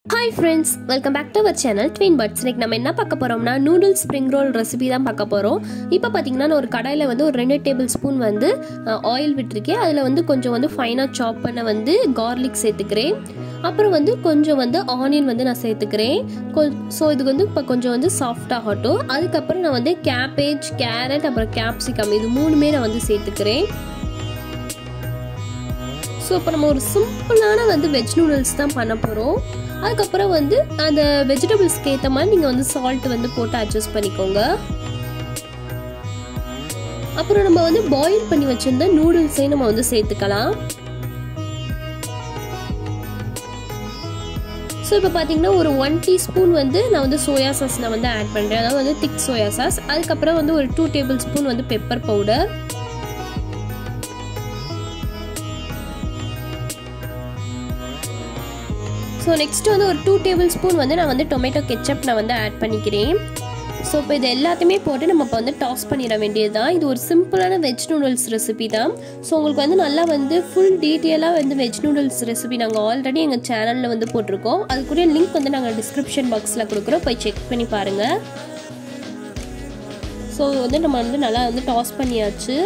Hi friends, welcome back to our channel Twin Buds. இன்னைக்கு நம்ம என்ன பார்க்க போறோம்னா noodles spring roll ரெசிபி தான் பார்க்க போறோம். இப்போ பாத்தீங்கன்னா நான் ஒரு கடாயில வந்து ஒரு 2 டேபிள்ஸ்பூன் வந்து ஆயில் விட்டுருக்கேன். அதுல வந்து கொஞ்சம் வந்து ஃபைனா சாப் பண்ண வந்து garlic சேர்த்துக்கிறேன். அப்புறம் வந்து கொஞ்சம் வந்து ஆனியன் வந்து நான் சேர்த்துக்கிறேன். சோ இது வந்து இப்ப கொஞ்சம் வந்து சாஃப்ட் ஆகட்டும். அதுக்கு அப்புறம் நான் வந்து கேபேஜ், கேரட் அப்புறம் கேப்சிகம் இது மூணுமே நான் வந்து சேர்த்துக்கிறேன். சோ இப்போ நம்ம ஒரு சிம்பிளான வந்து வெஜ் நூடுல்ஸ் தான் பண்ண போறோம். அதுக்கப்புறம் வந்து அந்த வெஜிடபிள்ஸ்க்கு ஏற்ற மாதிரி நீங்கள் வந்து சால்ட் வந்து போட்டு அட்ஜஸ்ட் பண்ணிக்கோங்க. அப்புறம் நம்ம வந்து பாயில் பண்ணி வச்சிருந்த நூடுல்ஸையும் நம்ம வந்து சேர்த்துக்கலாம். ஸோ இப்போ பார்த்தீங்கன்னா ஒரு 1 டீஸ்பூன் வந்து நான் வந்து சோயா சாஸ் நான் வந்து ஆட் பண்ணுறேன். அதாவது வந்து திக் சோயா சாஸ். அதுக்கப்புறம் வந்து ஒரு 2 டேபிள் ஸ்பூன் வந்து பெப்பர் பவுடர். ஸோ நெக்ஸ்ட் வந்து ஒரு 2 டேபிள் ஸ்பூன் வந்து நான் வந்து டொமேட்டோ கெச்சப் நான் வந்து ஆட் பண்ணிக்கிறேன். ஸோ இப்போ இது எல்லாத்தையுமே போட்டு நம்ம இப்போ வந்து டாஸ் பண்ணிட வேண்டியது தான். இது ஒரு சிம்பிளான வெஜ் நூடுல்ஸ் ரெசிபி தான். ஸோ உங்களுக்கு வந்து நல்லா வந்து ஃபுல் டீட்டெயிலாக வந்து வெஜ் நூடுல்ஸ் ரெசிபி நாங்கள் ஆல்ரெடி எங்கள் சேனலில் வந்து போட்டிருக்கோம். அதுக்குரிய லிங்க் வந்து நாங்கள் டிஸ்கிரிப்ஷன் பாக்ஸில் கொடுக்குறோம், போய் செக் பண்ணி பாருங்கள். ஸோ வந்து நம்ம வந்து நல்லா வந்து டாஸ் பண்ணியாச்சு.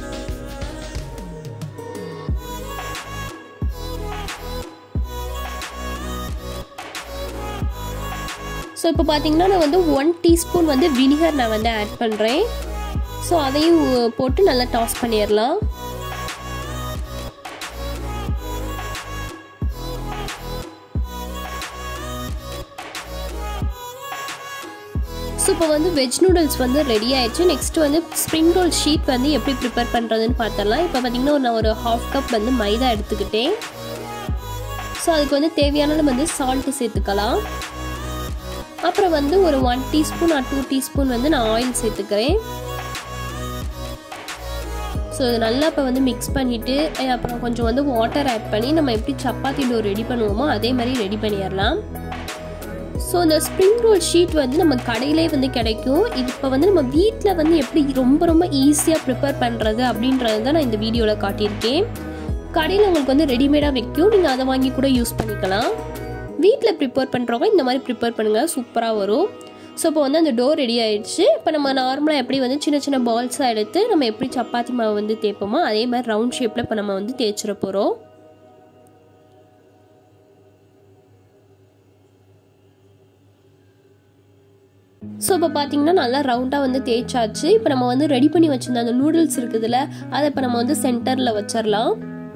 ஸோ இப்போ பார்த்தீங்கன்னா நான் வந்து 1 டீஸ்பூன் வந்து வினிகர் நான் வந்து ஆட் பண்ணுறேன். ஸோ அதையும் போட்டு நல்லா டாஸ் பண்ணிடலாம். ஸோ இப்போ வந்து வெஜ் நூடுல்ஸ் வந்து ரெடி ஆயிடுச்சு. நெக்ஸ்ட் வந்து ஸ்ப்ரிங் ரோல் ஷீட் வந்து எப்படி ப்ரிப்பேர் பண்ணுறதுன்னு பார்த்துடலாம். இப்போ பார்த்தீங்கன்னா நான் ஒரு 1/2 கப் வந்து மைதா எடுத்துக்கிட்டேன். ஸோ அதுக்கு வந்து தேவையான நம்ம வந்து சால்ட்டு சேர்த்துக்கலாம். அப்புறம் வந்து ஒரு 1 டீஸ்பூன் ஆர் 2 டீஸ்பூன் வந்து நான் ஆயில் சேர்த்துக்கிறேன். ஸோ இது நல்லா இப்போ வந்து மிக்ஸ் பண்ணிவிட்டு அப்புறம் கொஞ்சம் வந்து வாட்டர் ஆட் பண்ணி நம்ம எப்படி சப்பாத்தி டோ ரெடி பண்ணுவோமோ அதே மாதிரி ரெடி பண்ணிடலாம். ஸோ இந்த ஸ்ப்ரிங் ரோல் ஷீட் வந்து நம்ம கடையிலே வந்து கிடைக்கும். இது இப்போ வந்து நம்ம வீட்டில் வந்து எப்படி ரொம்ப ஈஸியாக ப்ரிப்பேர் பண்ணுறது அப்படின்றது தான் நான் இந்த வீடியோவில் காட்டியிருக்கேன். கடையில் உங்களுக்கு வந்து ரெடிமேடாக வைக்கும், நீங்கள் அதை வாங்கி கூட யூஸ் பண்ணிக்கலாம். வீட்டில் ப்ரிப்பேர் பண்ணுறவங்க இந்த மாதிரி ப்ரிப்பேர் பண்ணுங்கள், சூப்பராக வரும். ஸோ இப்போ வந்து அந்த டோ ரெடி ஆகிடுச்சு. இப்போ நம்ம நார்மலாக எப்படி வந்து சின்ன பால்ஸாக எடுத்து நம்ம எப்படி சப்பாத்தி மாவு வந்து தேய்ப்போமோ அதே மாதிரி ரவுண்ட் ஷேப்பில் இப்போ நம்ம வந்து தேய்ச்சிட போகிறோம். ஸோ இப்போ பார்த்தீங்கன்னா நல்லா ரவுண்டாக வந்து தேய்ச்சாச்சு. இப்போ நம்ம வந்து ரெடி பண்ணி வச்சுருந்த அந்த நூடுல்ஸ் இருக்குதுல்ல, அதை இப்போ நம்ம வந்து சென்டரில் வச்சிடலாம்.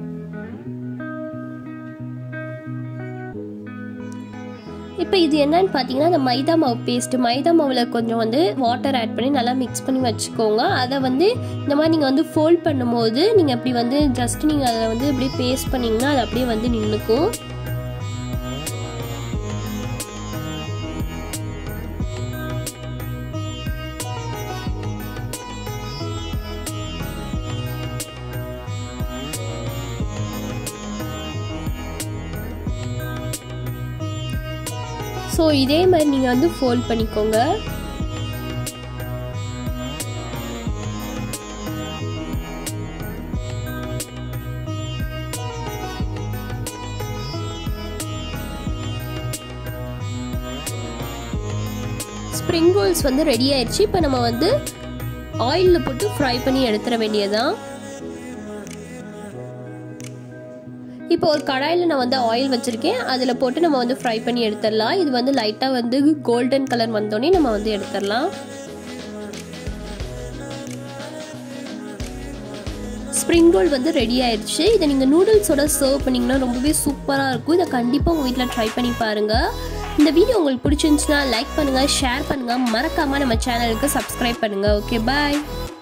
இப்போ இது என்னன்னு பார்த்தீங்கன்னா அந்த மைதா மாவு பேஸ்ட்டு, மைதா மாவில் கொஞ்சம் வந்து வாட்டர் ஆட் பண்ணி நல்லா மிக்ஸ் பண்ணி வச்சுக்கோங்க. அதை வந்து இந்த மாதிரி நீங்கள் வந்து ஃபோல்ட் பண்ணும்போது நீங்கள் அப்படி வந்து ஜஸ்ட் நீங்கள் அதை வந்து அப்படியே பேஸ்ட் பண்ணிங்கன்னா அது அப்படியே வந்து நின்றுக்கும். ஸோ இதே மாதிரி நீங்கள் வந்து ஃபோல்ட் பண்ணிக்கோங்க. ஸ்ப்ரிங் ரோல்ஸ் வந்து ரெடி ஆயிடுச்சு. இப்போ நம்ம வந்து ஆயிலில் போட்டு ஃப்ரை பண்ணி எடுத்துட வேண்டியதான். இப்போ ஒரு கடாயில் நான் வந்து ஆயில் வச்சுருக்கேன், அதில் போட்டு நம்ம வந்து ஃப்ரை பண்ணி எடுத்துடலாம். இது வந்து லைட்டாக வந்து கோல்டன் கலர் வந்தோடனே நம்ம வந்து எடுத்துடலாம். ஸ்ப்ரிங் ரோல் வந்து ரெடி ஆயிடுச்சு. இதை நீங்கள் நூடுல்ஸோட சர்வ் பண்ணிங்கன்னா ரொம்பவே சூப்பராக இருக்கும். இதை கண்டிப்பாக உங்கள் வீட்டில் ட்ரை பண்ணி பாருங்கள். இந்த வீடியோ உங்களுக்கு பிடிச்சிருந்துச்சுன்னா லைக் பண்ணுங்கள், ஷேர் பண்ணுங்கள், மறக்காமல் நம்ம சேனலுக்கு சப்ஸ்கிரைப் பண்ணுங்கள். ஓகே, பாய்.